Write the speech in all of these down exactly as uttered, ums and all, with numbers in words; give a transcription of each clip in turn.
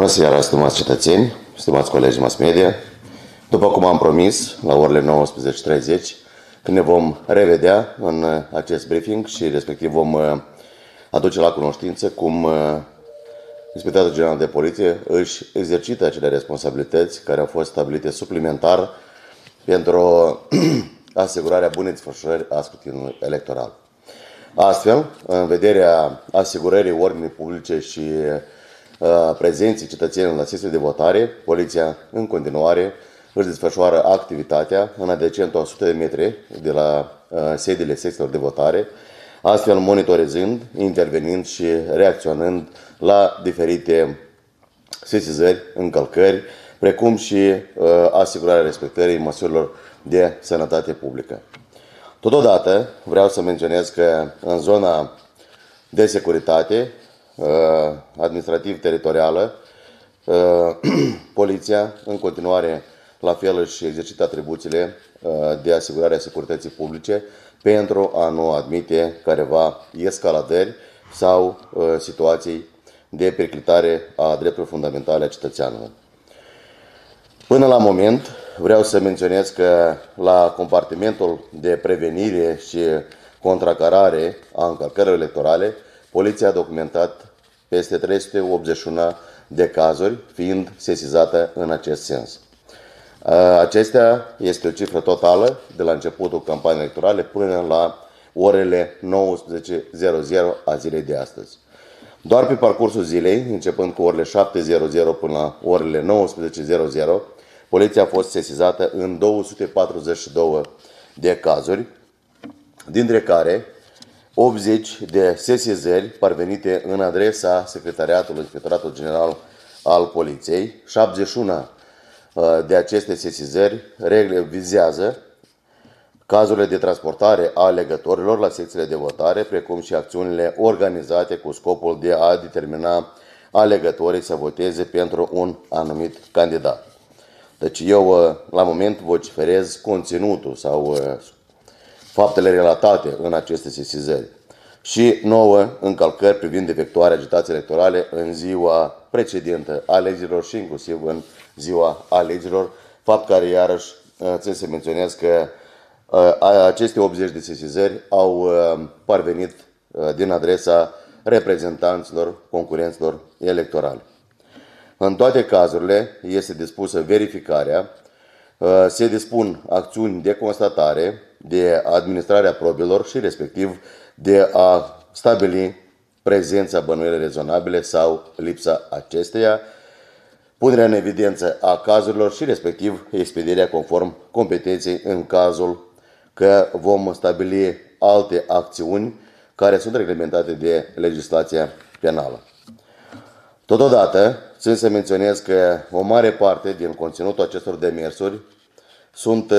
Bună seara, stimați cetățeni, stimați colegi mass media. După cum am promis, la orele nouăsprezece și treizeci, când ne vom revedea în acest briefing și respectiv vom aduce la cunoștință cum Inspectoratul General de Poliție își exercită acele responsabilități care au fost stabilite suplimentar pentru asigurarea bunei desfășurări a scrutinului electoral. Astfel, în vederea asigurării ordinii publice și uh, prezenții cetățenilor la sesiile de votare, Poliția în continuare își desfășoară activitatea în adjacent o sută de metri de la uh, sediile secțiilor de votare, astfel monitorizând, intervenind și reacționând la diferite sesizări, încălcări, precum și uh, asigurarea respectării măsurilor de sănătate publică. Totodată, vreau să menționez că în zona de securitate administrativ-teritorială, Poliția, în continuare, la fel își exercită atribuțiile de asigurare a securității publice pentru a nu admite careva escaladări sau situații de periclitare a drepturilor fundamentale a cetățeanului. Până la moment, vreau să menționez că la compartimentul de prevenire și contracarare a încălcărilor electorale, Poliția a documentat peste trei sute optzeci și unu de cazuri, fiind sesizată în acest sens. Acestea este o cifră totală de la începutul campaniei electorale până la orele nouăsprezece a zilei de astăzi. Doar pe parcursul zilei, începând cu orele șapte până la orele nouăsprezece, Poliția a fost sesizată în două sute patruzeci și două de cazuri, dintre care optzeci de sesizări parvenite în adresa Secretariatului Inspectoratului General al Poliției. șaptezeci și unu de aceste sesizări vizează cazurile de transportare a alegătorilor la secțiile de votare, precum și acțiunile organizate cu scopul de a determina alegătorii să voteze pentru un anumit candidat. Deci eu, la moment, vociferez conținutul sau faptele relatate în aceste sesizări și nouă încălcări privind efectuarea agitației electorale în ziua precedentă alegerilor și inclusiv în ziua alegerilor, fapt care iarăși țin să menționez că aceste optzeci de sesizări au parvenit din adresa reprezentanților concurenților electorali. În toate cazurile este dispusă verificarea, se dispun acțiuni de constatare, de administrarea probelor și respectiv de a stabili prezența bănuielii rezonabile sau lipsa acesteia, punerea în evidență a cazurilor și respectiv expedierea conform competenței în cazul că vom stabili alte acțiuni care sunt reglementate de legislația penală. Totodată, țin să menționez că o mare parte din conținutul acestor demersuri sunt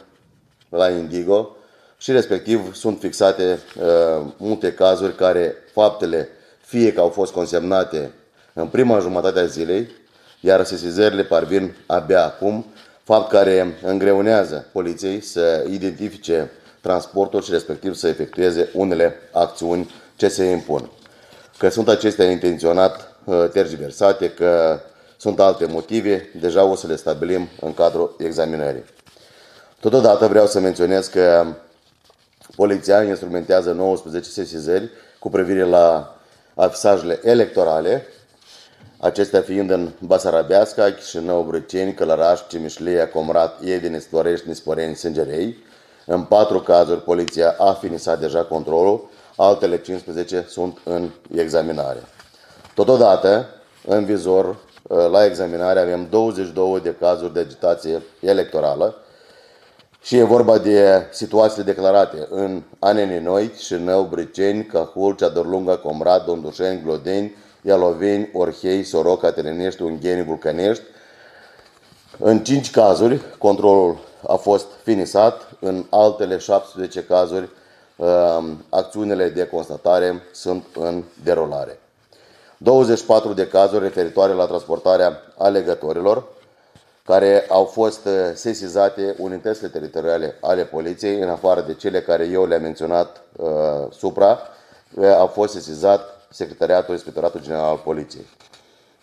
la Indigo și respectiv sunt fixate uh, multe cazuri care faptele fie că au fost consemnate în prima jumătate a zilei, iar sesizările parvin abia acum, fapt care îngreunează poliției să identifice transportul și respectiv să efectueze unele acțiuni ce se impun. Că sunt acestea intenționat tergiversate, că sunt alte motive, deja o să le stabilim în cadrul examinării. Totodată vreau să menționez că Poliția instrumentează nouăsprezece sesizări cu privire la afisajele electorale, acestea fiind în Basarabeasca, Chișinău, Brăceni, Călăraș, Cimișlia, Comrat, Iedine, Storești, Nisporeni, Sângerei. În patru cazuri, Poliția a finisat deja controlul, altele cincisprezece sunt în examinare. Totodată, în vizor, la examinare, avem douăzeci și două de cazuri de agitație electorală și e vorba de situațiile declarate în Aneni Noi, Chișinău, Brăceni, Cahul, Ceadărlunga, Comrat, Dondușeni, Glodeni, Ialoveni, Orhei, Soroca, Terenești, Ungheni, Vulcanești. În cinci cazuri, controlul a fost finisat, în altele șaptesprezece cazuri, acțiunile de constatare sunt în derulare. douăzeci și patru de cazuri referitoare la transportarea alegătorilor, care au fost sesizate unitățile teritoriale ale Poliției, în afară de cele care eu le-am menționat uh, supra, a fost sesizat Secretariatul Inspectoratului General al Poliției.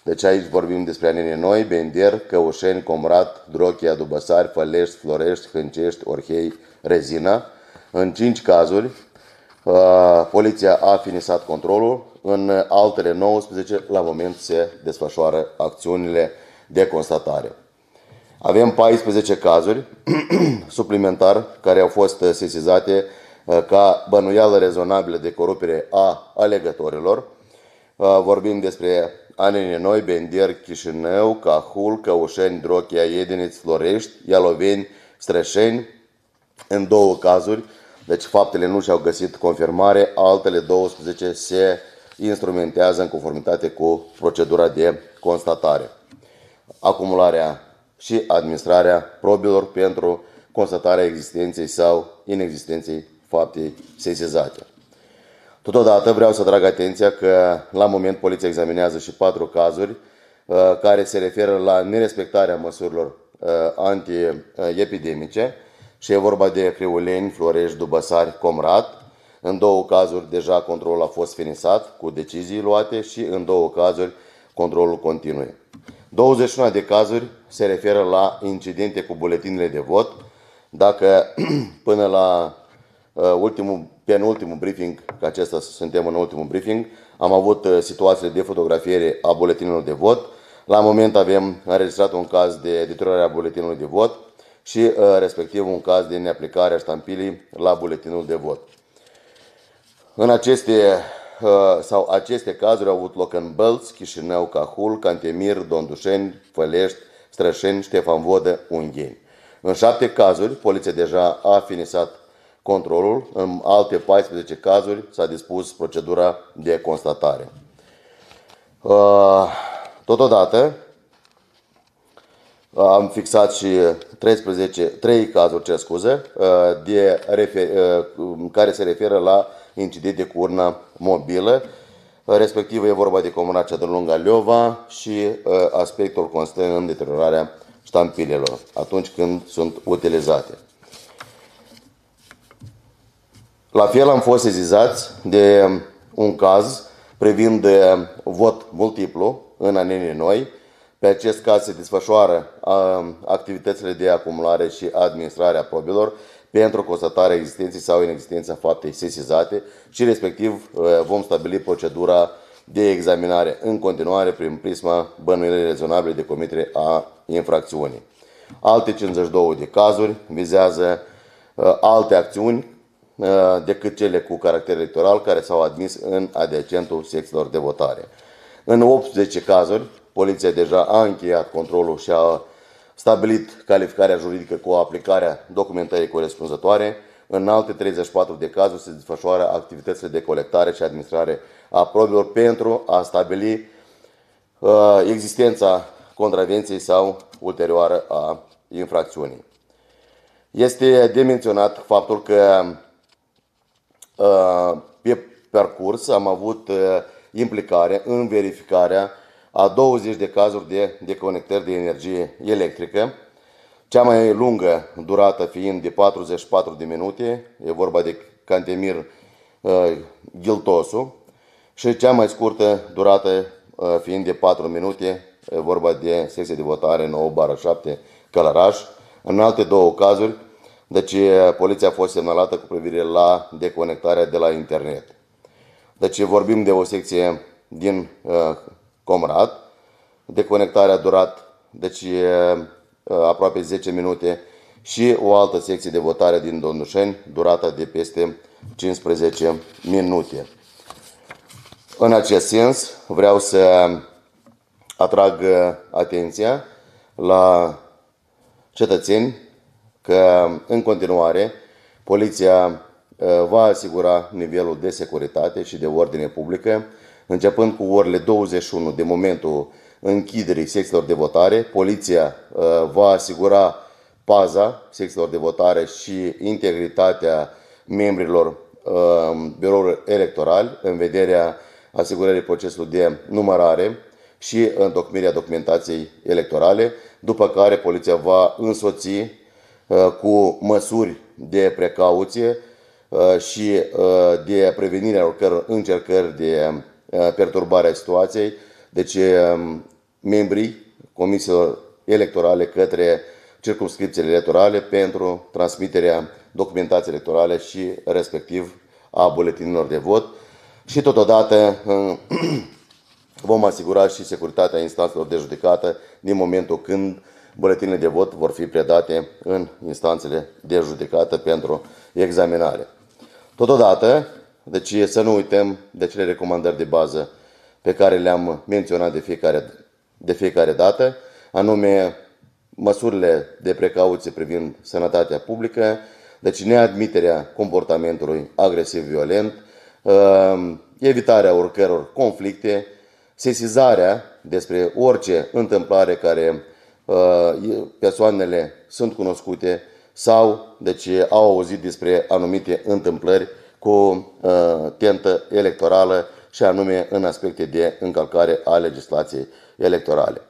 Deci aici vorbim despre Anene Noi, Bender, Căușeni, Comrat, Drochia, Dubăsari, Fălești, Florești, Hâncești, Orhei, Rezina. În cinci cazuri, poliția a finisat controlul, în altele nouăsprezece la moment se desfășoară acțiunile de constatare. Avem paisprezece cazuri suplimentar care au fost sesizate ca bănuială rezonabilă de corupere a alegătorilor. Vorbim despre Anene Noi, Bender, Chișinău, Cahul, Căușeni, Drochia, Iediniț, Florești, Ialoveni, Strășeni, în două cazuri. Deci faptele nu și-au găsit confirmare, altele douăsprezece se instrumentează în conformitate cu procedura de constatare. Acumularea și administrarea probilor pentru constatarea existenței sau inexistenței faptei sesizate. Totodată vreau să atrag atenția că la moment poliția examinează și patru cazuri uh, care se referă la nerespectarea măsurilor uh, antiepidemice și e vorba de Criuleni, Florești, Dubăsari, Comrat. În două cazuri deja controlul a fost finisat cu decizii luate și în două cazuri controlul continuă. douăzeci și unu de cazuri se referă la incidente cu buletinele de vot. Dacă până la uh, ultimul, penultimul briefing, că acesta suntem în ultimul briefing, am avut uh, situațiile de fotografiere a buletinelor de vot. La moment avem înregistrat un caz de deteriorare a buletinului de vot și uh, respectiv un caz de neaplicare a ștampilii la buletinul de vot. În aceste sau aceste cazuri au avut loc în Bălți, Chișinău, Cahul, Cantemir, Dondușeni, Fălești, Strășeni, Ștefan Vodă, Ungheni. În șapte cazuri, poliția deja a finisat controlul, în alte paisprezece cazuri s-a dispus procedura de constatare. Totodată, am fixat și treisprezece, trei cazuri, cer scuze, de refer, care se referă la incidente cu urna mobilă, respectiv e vorba de Comuna Ceadărlunga Leova și aspectul constă în deteriorarea ștampilelor atunci când sunt utilizate. La fel am fost sezizați de un caz privind vot multiplu în Anene Noi. Pe acest caz se desfășoară activitățile de acumulare și administrare a probilor pentru constatarea existenței sau inexistența faptei sesizate și respectiv vom stabili procedura de examinare în continuare prin prisma bănuielii rezonabile de comitere a infracțiunii. Alte cincizeci și două de cazuri vizează alte acțiuni decât cele cu caracter electoral care s-au admis în adiacentul secțiilor de votare. În optsprezece cazuri, poliția deja a încheiat controlul și a stabilit calificarea juridică cu aplicarea documentării corespunzătoare. În alte treizeci și patru de cazuri se desfășoară activitățile de colectare și administrare a probelor pentru a stabili uh, existența contravenției sau ulterioară a infracțiunii. Este de menționat faptul că uh, pe parcurs am avut uh, implicare în verificarea a douăzeci de cazuri de deconectări de energie electrică, cea mai lungă durată fiind de patruzeci și patru de minute, e vorba de Cantemir uh, Ghiltosu, și cea mai scurtă durată uh, fiind de patru minute, e vorba de secție de votare nouă bară șapte Călăraș. În alte două cazuri, deci poliția a fost semnalată cu privire la deconectarea de la internet. Deci vorbim de o secție din uh, Comrat. Deconectarea a durat deci, aproape zece minute și o altă secție de votare din Dondușeni, durata de peste cincisprezece minute. În acest sens, vreau să atrag atenția la cetățeni că, în continuare, poliția va asigura nivelul de securitate și de ordine publică. Începând cu orele douăzeci și unu de momentul închiderii secțiilor de votare, poliția uh, va asigura paza secțiilor de votare și integritatea membrilor uh, biroului electoral în vederea asigurării procesului de numărare și întocmirea documentației electorale, după care poliția va însoți uh, cu măsuri de precauție uh, și uh, de prevenirea oricăror încercări de perturbarea situației, Deci, membrii comisiilor electorale către circumscripțiile electorale pentru transmiterea documentației electorale și respectiv a buletinilor de vot și totodată vom asigura și securitatea instanțelor de judecată din momentul când buletinele de vot vor fi predate în instanțele de judecată pentru examinare. Totodată, deci să nu uităm de cele recomandări de bază pe care le-am menționat de fiecare, de fiecare dată, anume măsurile de precauție privind sănătatea publică, deci neadmiterea comportamentului agresiv-violent, evitarea oricăror conflicte, sesizarea despre orice întâmplare care persoanele sunt cunoscute sau deci, au auzit despre anumite întâmplări cu tentă electorală și anume în aspecte de încălcare a legislației electorale.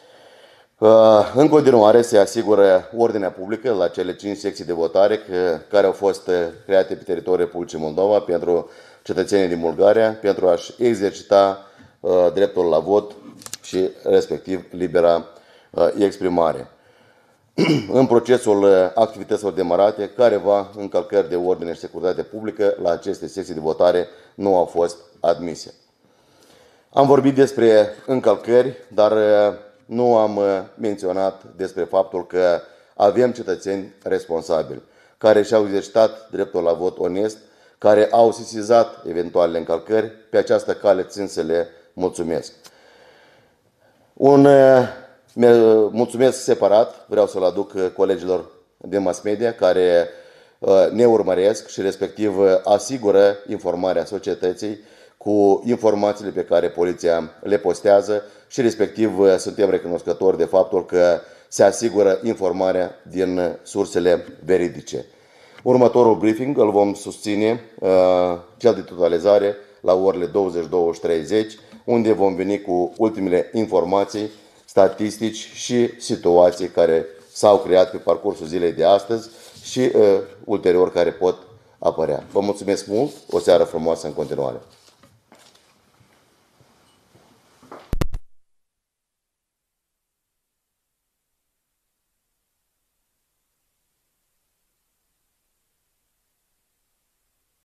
În continuare se asigură ordinea publică la cele cinci secții de votare care au fost create pe teritoriul Republicii Moldova pentru cetățenii din Bulgaria pentru a-și exercita dreptul la vot și respectiv libera exprimare. În procesul activităților demarate, careva încălcări de ordine și securitate publică la aceste secții de votare nu au fost admise. Am vorbit despre încălcări, dar nu am menționat despre faptul că avem cetățeni responsabili care și-au exercitat dreptul la vot onest, care au sesizat eventualele încălcări. Pe această cale țin să le mulțumesc. Un mulțumesc separat vreau să-l aduc colegilor de mass media care ne urmăresc și respectiv asigură informarea societății cu informațiile pe care poliția le postează și respectiv suntem recunoscători de faptul că se asigură informarea din sursele veridice. Următorul briefing îl vom susține, cel de totalizare, la orele douăzeci și două și treizeci, unde vom veni cu ultimele informații, statistici și situații care s-au creat pe parcursul zilei de astăzi și uh, ulterior care pot apărea. Vă mulțumesc mult, o seară frumoasă în continuare.